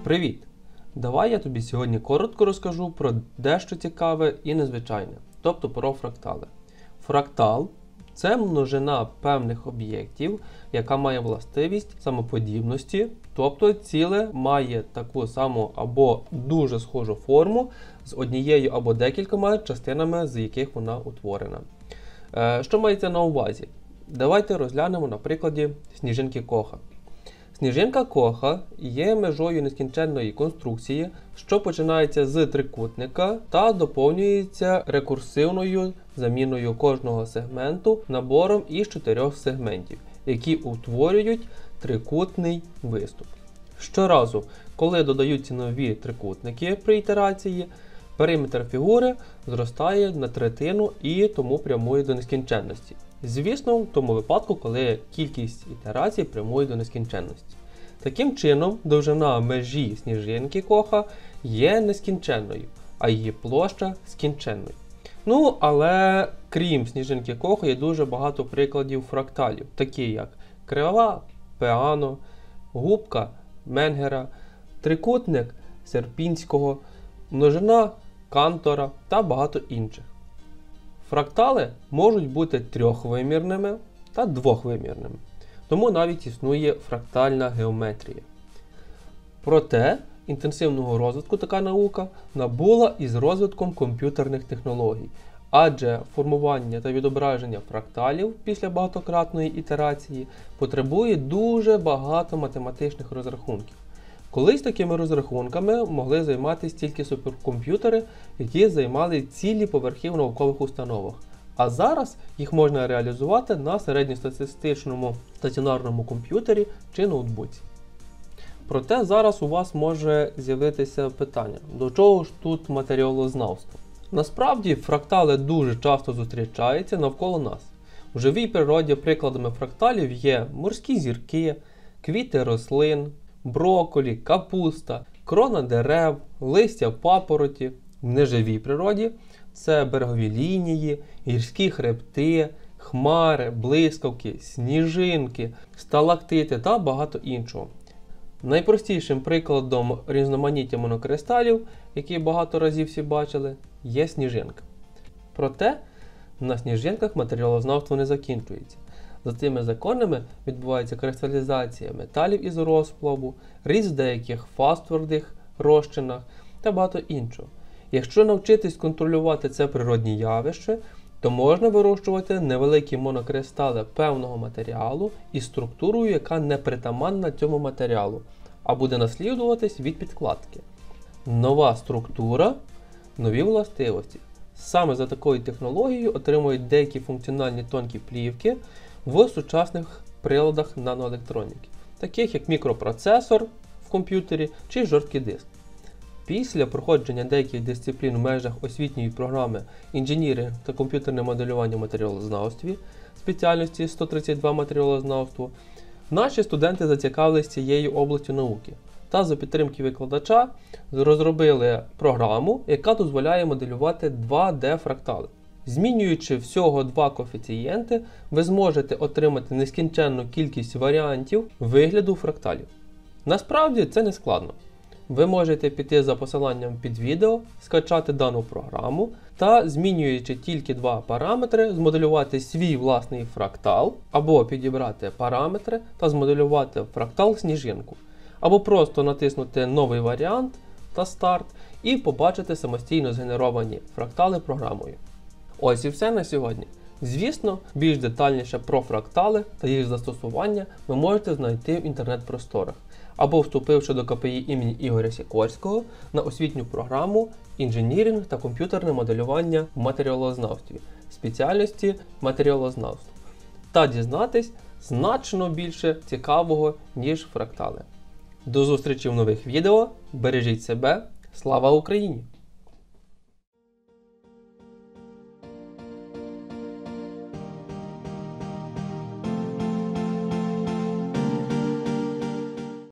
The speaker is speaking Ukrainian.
Привіт! Давай я тобі сьогодні коротко розкажу про дещо цікаве і незвичайне, тобто про фрактали. Фрактал – це множина певних об'єктів, яка має властивість самоподібності, тобто ціле має таку саму або дуже схожу форму з однією або декількома частинами, з яких вона утворена. Що мається на увазі? Давайте розглянемо на прикладі сніжинки Коха. Сніжинка Коха є межою нескінченної конструкції, що починається з трикутника та доповнюється рекурсивною заміною кожного сегменту набором із 4 сегментів, які утворюють трикутний виступ. Щоразу, коли додаються нові трикутники при ітерації, периметр фігури зростає на третину і тому прямує до нескінченності. Звісно, в тому випадку, коли кількість ітерацій прямує до нескінченності. Таким чином, довжина межі сніжинки Коха є нескінченною, а її площа скінченною. Але крім сніжинки Коха є дуже багато прикладів фракталів, такі як крива Пеано, губка Менгера, трикутник Серпінського, множина Кантора та багато інших. Фрактали можуть бути трьохвимірними та двохвимірними, тому навіть існує фрактальна геометрія. Проте, інтенсивного розвитку така наука набула із розвитком комп'ютерних технологій, адже формування та відображення фракталів після багатократної ітерації потребує дуже багато математичних розрахунків. Колись такими розрахунками могли займатися тільки суперкомп'ютери, які займали цілі поверхи в наукових установах. А зараз їх можна реалізувати на середньостатистичному стаціонарному комп'ютері чи ноутбуці. Проте зараз у вас може з'явитися питання, до чого ж тут матеріалознавство? Насправді фрактали дуже часто зустрічаються навколо нас. У живій природі прикладами фракталів є морські зірки, квіти рослин, брокколі, капуста, крона дерев, листя папороті. В неживій природі це берегові лінії, гірські хребти, хмари, блискавки, сніжинки, сталактити та багато іншого. Найпростішим прикладом різноманіття монокристалів, які багато разів всі бачили, є сніжинка. Проте на сніжинках матеріалознавство не закінчується. За цими законами відбувається кристалізація металів із розплаву, ріст в деяких фаз-твердих розчинах та багато іншого. Якщо навчитись контролювати це природні явище, то можна вирощувати невеликі монокристали певного матеріалу із структурою, яка не притаманна цьому матеріалу, а буде наслідуватись від підкладки. Нова структура – нові властивості. Саме за такою технологією отримують деякі функціональні тонкі плівки в сучасних приладах наноелектроніки, таких як мікропроцесор в комп'ютері чи жорсткий диск. Після проходження деяких дисциплін в межах освітньої програми інженіринг та комп'ютерне моделювання в матеріалознавстві спеціальності 132 матеріалознавство, наші студенти зацікавились цією областю науки та за підтримки викладача розробили програму, яка дозволяє моделювати 2D-фрактали. Змінюючи всього 2 коефіцієнти, ви зможете отримати нескінченну кількість варіантів вигляду фракталів. Насправді це не складно. Ви можете піти за посиланням під відео, скачати дану програму та, змінюючи тільки 2 параметри, змоделювати свій власний фрактал, або підібрати параметри та змоделювати фрактал-сніжинку, або просто натиснути новий варіант та старт і побачити самостійно згенеровані фрактали програмою. Ось і все на сьогодні. Звісно, більш детальніше про фрактали та їх застосування ви можете знайти в інтернет-просторах, або вступивши до КПІ імені Ігоря Сікорського на освітню програму «Інженіринг та комп'ютерне моделювання в матеріалознавстві» спеціальності матеріалознавство та дізнатись значно більше цікавого, ніж фрактали. До зустрічі в нових відео, бережіть себе, слава Україні!